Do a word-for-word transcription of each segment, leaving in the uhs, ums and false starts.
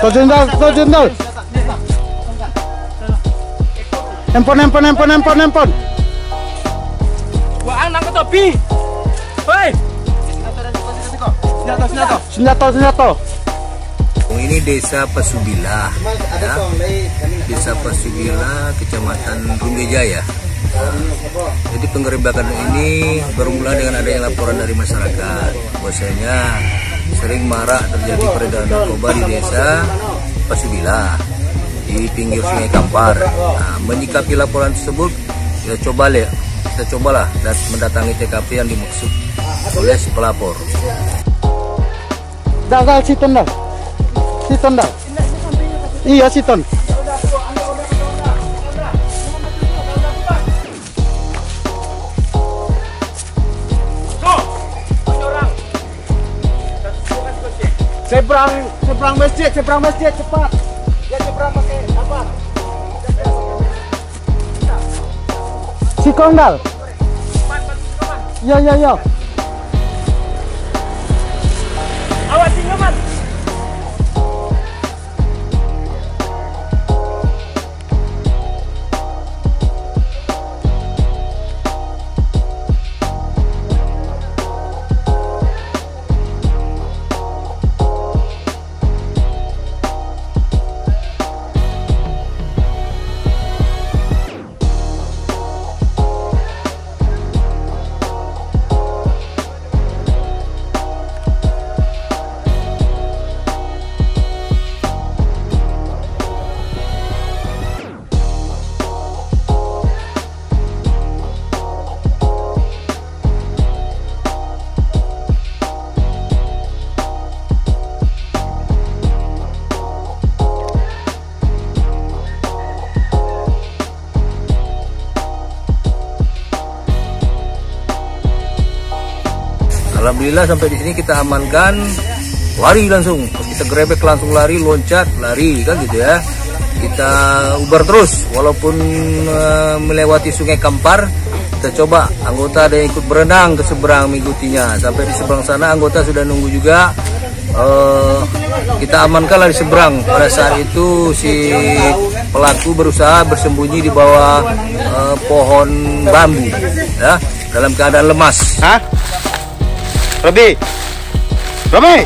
Tojendal, tojendal. Empon, empon, empon, empon, empon. Wah, nangkep topi. Hei. Senjata, senjata. Senjata, senjata. Ini desa Pasubila, ya. Desa Pasubila, Kecamatan Rumejaya. Jadi penggerebekan ini bermula dengan adanya laporan dari masyarakat bahwasanya sering marak terjadi peredaran narkoba di desa Pasubila di pinggir Sungai Kampar. Nah, menyikapi laporan tersebut, kita coba lihat, kita cobalah dan mendatangi T K P yang dimaksud oleh si pelapor. Dagal siton dah, siton dah. Iya siton. Seberang, seberang masjid, seberang masjid cepat. Ya seberang pakai apa? Si kondal. Ya ya ya. Awas singaman. Alhamdulillah sampai di sini kita amankan, lari langsung, kita grebek langsung lari, loncat, lari kan gitu ya. Kita ubar terus, walaupun uh, melewati Sungai Kampar, kita coba anggota ada yang ikut berenang ke seberang mengikutinya. Sampai di seberang sana anggota sudah nunggu juga, uh, kita amankan lari seberang. Pada saat itu si pelaku berusaha bersembunyi di bawah uh, pohon bambu, ya, dalam keadaan lemas. Hah? Robi, Robi.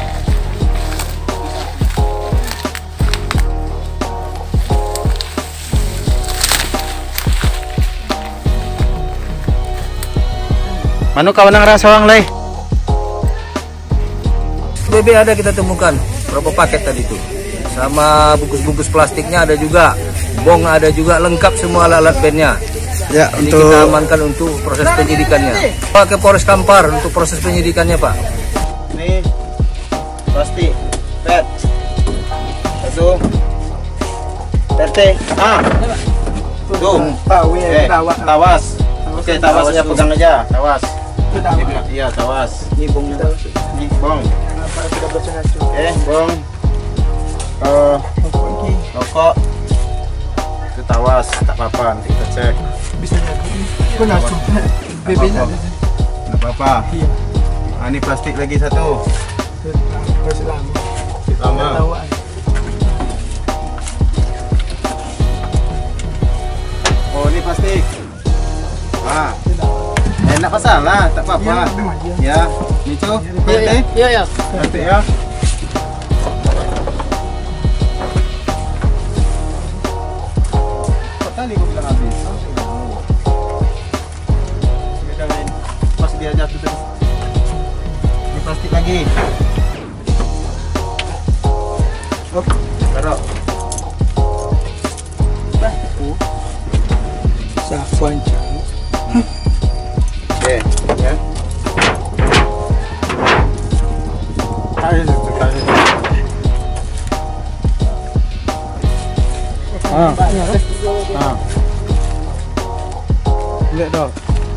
Manu kawan yang rasa orang lain. B B ada kita temukan berapa paket tadi itu, sama bungkus-bungkus plastiknya ada juga, bong ada juga, lengkap semua alat-alat bandnya. Ya, ini untuk kita amankan untuk proses penyidikannya. Pak ke Polres Kampar untuk proses penyidikannya, Pak. ini plastik, pet, langsung, P R T, ah, tuh, eh, tawas, oke tawasnya pegang aja, tawas, iya tawas, ini bongnya, ini bong, oke bong, uh, rokok, itu tawas, tak apa-apa, nanti kita cek. Bisa jadi B B-nya nggak apa-apa. Iya. Nah, ini plastik lagi satu. Plastik lama. Plastik lama. Oh, ini plastik. Ah. Enak masalah, tak apa-apa. Ya, ini tuh. Iya, iya, iya. Plastik ya. Kok tadi gua bilang habis? Pas dia jatuh terus. Ini plastik lagi. Oke, taruh. Baku. Sakuan jauh. Oke, ya. Ayo, taruh. Ah. Ah. Lihat dong.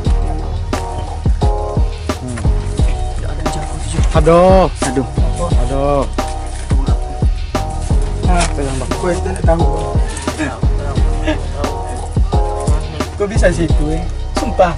Aduh, aduh, aduh. Ah, pegang bang. Gue tidak tahu. Kok bisa situ, eh? Sumpah.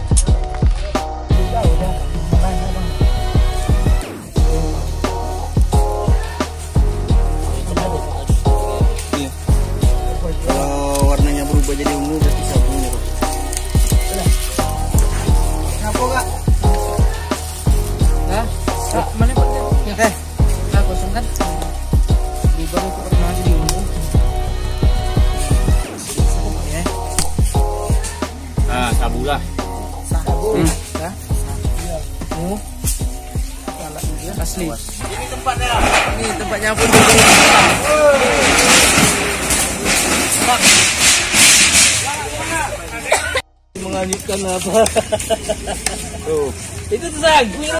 Mana Pak? Ya. Eh, nah kosong kan? Di baru ke orang di umum. Nah, sabulah. Sabu. Ya. Mu. Asli. Ini tempatnya. Ini tempatnya pun. Menganjutkan apa? Tuh. Itu tuh